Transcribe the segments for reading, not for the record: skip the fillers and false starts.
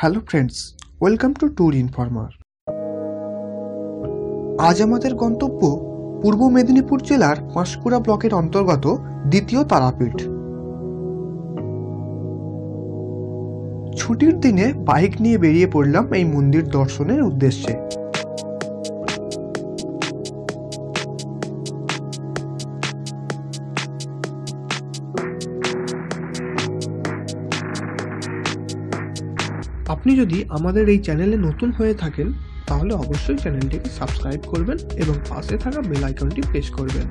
Hello friends, welcome to tour informer. আজ আমাদের গন্তব্য পূর্ব মেদিনীপুর জেলার পাঁশকুড়া ব্লকের অন্তর্গত দ্বিতীয় তারাপীঠ। ছুটির দিনে বাইক নিয়ে বেরিয়ে পড়লাম এই মন্দির দর্শনের উদ্দেশ্যে। আপনি যদি আমাদের এই চ্যানেলে নতুন হয়ে থাকেন তাহলে অবশ্যই চ্যানেলটিকে সাবস্ক্রাইব করবেন এবং পাশে থাকা বেল আইকনটি প্রেস করবেন।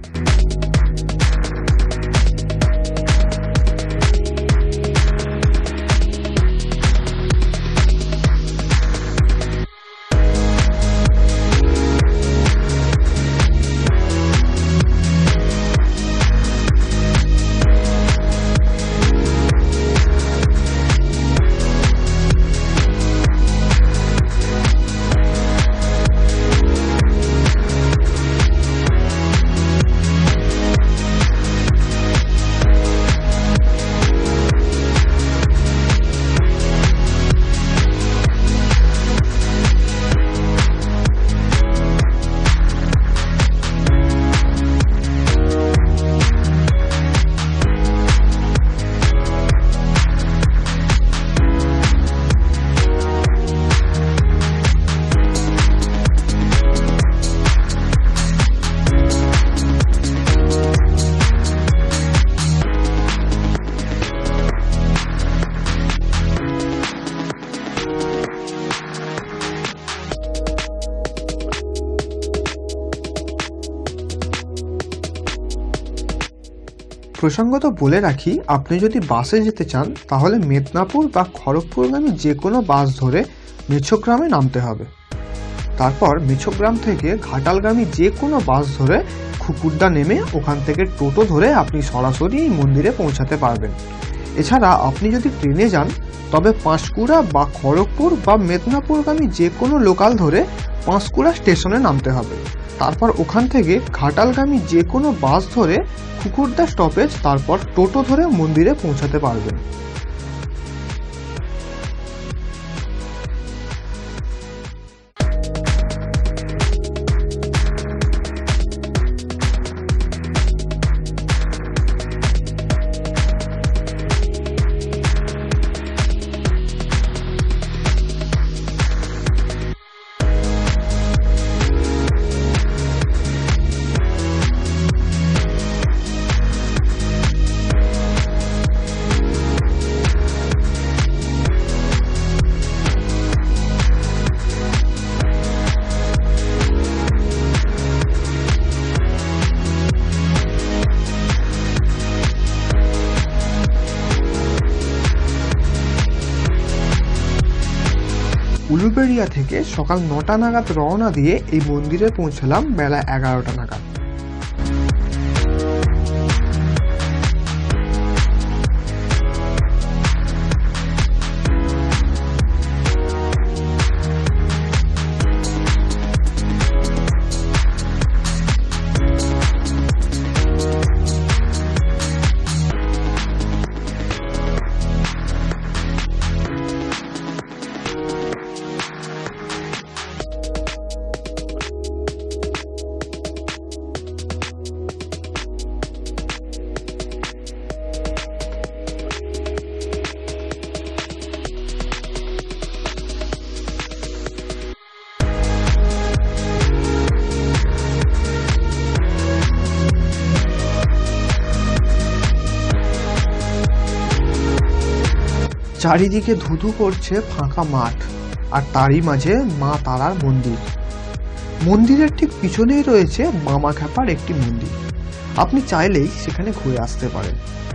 প্রসঙ্গত বলে রাখি, আপনি যদি বাসে যেতে চান তাহলে মেদিনীপুর বা খড়গপুরগামী যে কোনো বাস ধরে মেছোগ্রামে নামতে হবে। তারপর মেছোগ্রাম থেকে ঘাটালগামী যে কোনো বাস ধরে খুকুরদা নেমে ওখান থেকে টোটো ধরে আপনি সরাসরি এই মন্দিরে পৌঁছাতে পারবেন। এছাড়া আপনি যদি ট্রেনে যান তবে পাঁশকুড়া বা খড়গপুর বা মেদিনীপুরগামী যে কোনো লোকাল ধরে পাঁশকুড়া স্টেশনে নামতে হবে। তারপর ওখান থেকে ঘাটালগামী যে কোনো বাস ধরে খুকুরদা স্টপেজ, তারপর টোটো ধরে মন্দিরে পৌঁছাতে পারবেন। উলুবেড়িয়া থেকে সকাল 9টা নাগাদ রওনা দিয়ে এই মন্দিরে পৌঁছলাম বেলা 11টা নাগাদ। চারিদিকে ধুধু করছে ফাঁকা মাঠ, আর তারই মাঝে মা তারার মন্দির। মন্দিরের ঠিক পিছনেই রয়েছে বামাখ্যাপার একটি মন্দির। আপনি চাইলেই সেখানে ঘুরে আসতে পারেন।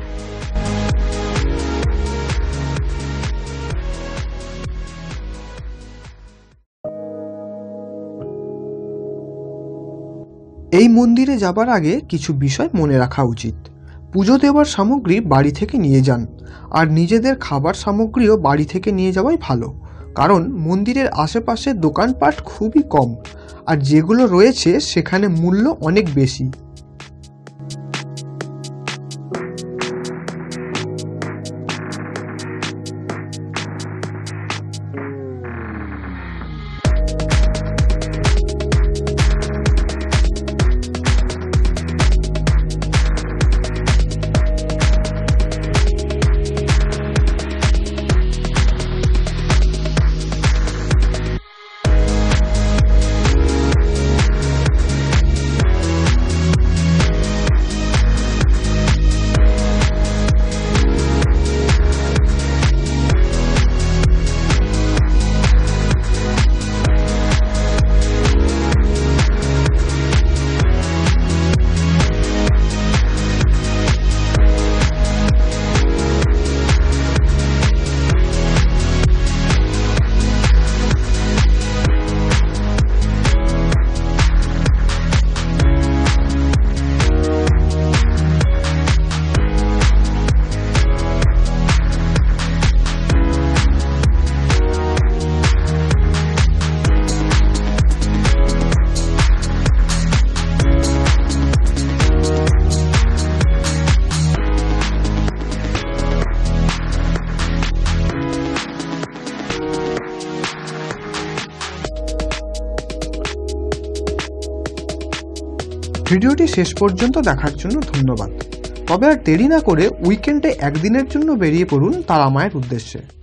এই মন্দিরে যাবার আগে কিছু বিষয় মনে রাখা উচিত। পুজো দেওয়ার সামগ্রী বাড়ি থেকে নিয়ে যান, আর নিজেদের খাবার সামগ্রীও বাড়ি থেকে নিয়ে যাওয়াই ভালো, কারণ মন্দিরের আশেপাশে দোকানপাট খুবই কম, আর যেগুলো রয়েছে সেখানে মূল্য অনেক বেশি। ভিডিওটি শেষ পর্যন্ত দেখার জন্য ধন্যবাদ। তবে আর দেরি না করে উইকেন্ডে একদিনের জন্য বেরিয়ে পড়ুন তারা মায়ের উদ্দেশ্যে।